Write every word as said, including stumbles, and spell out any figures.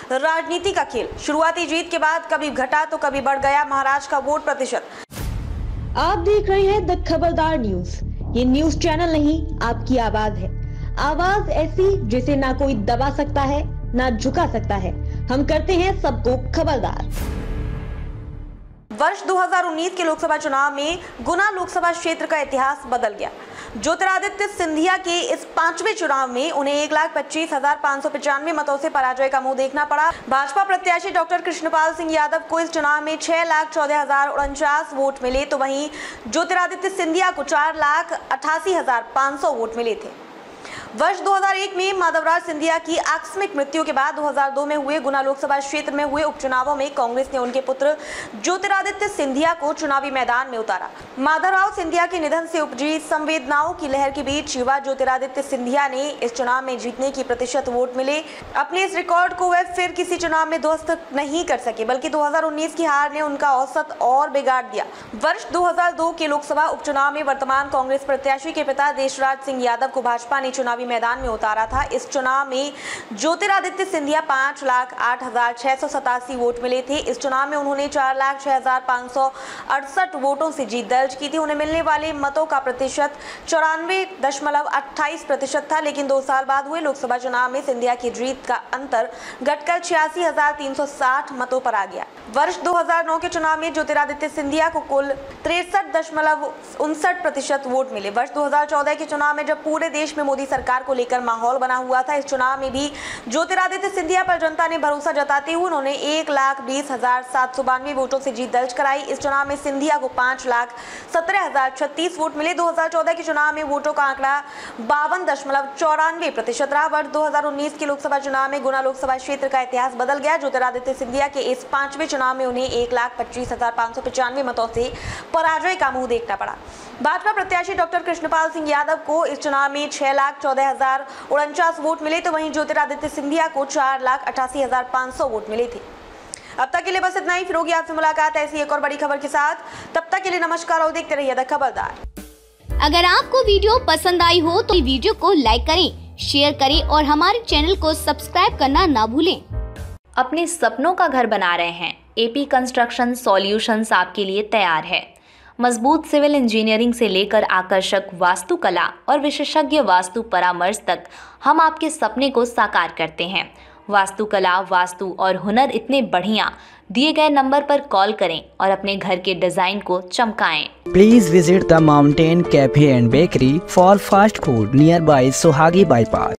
राजनीति का खेल। शुरुआती जीत के बाद कभी घटा तो कभी बढ़ गया महाराष्ट्र का वोट प्रतिशत। आप देख रहे हैं द खबरदार न्यूज। ये न्यूज चैनल नहीं, आपकी आवाज है। आवाज ऐसी जिसे ना कोई दबा सकता है ना झुका सकता है। हम करते हैं सबको खबरदार। वर्ष दो हज़ार उन्नीस के लोकसभा चुनाव में गुना लोकसभा क्षेत्र का इतिहास बदल गया। ज्योतिरादित्य सिंधिया के इस पांचवें चुनाव में उन्हें एक लाख पच्चीस हजार पाँच सौ पचानवे मतों से पराजय का मुंह देखना पड़ा। भाजपा प्रत्याशी डॉक्टर कृष्णपाल सिंह यादव को इस चुनाव में छह लाख चौदह हजार उनचास वोट मिले, तो वहीं ज्योतिरादित्य सिंधिया को चार लाख अठासी हजार पाँच सौ वोट मिले थे। वर्ष दो हज़ार एक में माधवराज सिंधिया की आकस्मिक मृत्यु के बाद दो हज़ार दो में हुए गुना लोकसभा क्षेत्र में हुए उपचुनावों में कांग्रेस ने उनके पुत्र ज्योतिरादित्य सिंधिया को चुनावी मैदान में उतारा। माधवराव सिंधिया के निधन से उपजी संवेदनाओं की लहर के बीच युवा ज्योतिरादित्य सिंधिया ने इस चुनाव में जीतने की प्रतिशत वोट मिले। अपने इस रिकॉर्ड को वे फिर किसी चुनाव में ध्वस्त नहीं कर सके, बल्कि दो हज़ार उन्नीस की हार ने उनका औसत और बिगाड़ दिया। वर्ष दो हज़ार दो के लोकसभा उपचुनाव में वर्तमान कांग्रेस प्रत्याशी के पिता देशराज सिंह यादव को भाजपा ने चुनावी मैदान में उतारा था। इस चुनाव में ज्योतिरादित्य सिंधिया पांच लाख आठ हजार छह सौ सतासी वोट मिले थे। इस चुनाव में उन्होंने चार लाख छह हजार पाँच सौ अड़सठ वोटों से जीत दर्ज की थी। उन्हें मिलने वाले मतों का प्रतिशत चौरानवे दशमलव अट्ठाईस प्रतिशत था, लेकिन दो साल बाद हुए लोकसभा चुनाव में सिंधिया की जीत का अंतर घटकर छियासी हजार तीन सौ साठ मतों पर आ गया। वर्ष दो हज़ार नौ के चुनाव में ज्योतिरादित्य सिंधिया को कुल तिरसठ दशमलव उनसठ प्रतिशत वोट मिले। वर्ष दो हज़ार चौदह के चुनाव में जब पूरे देश में मोदी सरकार को लेकर माहौल बना हुआ था, इस चुनाव में भी ज्योतिरादित्य सिंधिया पर जनता ने भरोसा जताते हुए उन्होंने एक लाख बीस हजार सात सौ बानवे वोटों से जीत दर्ज कराई। इस चुनाव में सिंधिया को पांच लाख सत्रह हजार छत्तीस वोट मिले। दो हज़ार चौदह के चुनाव में वोटों का आंकड़ा बावन दशमलव चौरानवे प्रतिशत रहा। वर्ष दो हज़ार उन्नीस के लोकसभा चुनाव में गुना लोकसभा क्षेत्र का इतिहास बदल गया। ज्योतिरादित्य सिंधिया के इस पांचवें चुनाव में उन्हें एक लाख पच्चीस हजार पाँच सौ पचानवे मतों से पराजय का मुंह देखना पड़ा। भाजपा प्रत्याशी डॉक्टर कृष्णपाल सिंह यादव को इस चुनाव में छह लाख चौदह हजार उनचास वोट मिले, तो वहीं ज्योतिरादित्य सिंधिया को चार लाख अठासी हजार पाँच सौ वोट मिले थे। अब तक के लिए बस इतना ही। फिर होगी आपसे मुलाकात ऐसी एक और बड़ी खबर के साथ। तब तक के लिए नमस्कार और देखते रहिए द खबरदार। अगर आपको वीडियो पसंद आई हो तो वीडियो को लाइक करें, शेयर करें और हमारे चैनल को सब्सक्राइब करना ना भूलें। अपने सपनों का घर बना रहे हैं? एपी कंस्ट्रक्शन सॉल्यूशंस आपके लिए तैयार है। मजबूत सिविल इंजीनियरिंग से लेकर आकर्षक वास्तुकला और विशेषज्ञ वास्तु परामर्श तक हम आपके सपने को साकार करते हैं। वास्तुकला, वास्तु और हुनर इतने बढ़िया। दिए गए नंबर पर कॉल करें और अपने घर के डिजाइन को चमकाएं। Please visit the mountain cafe and bakery for fast food nearby Sohagi bypass.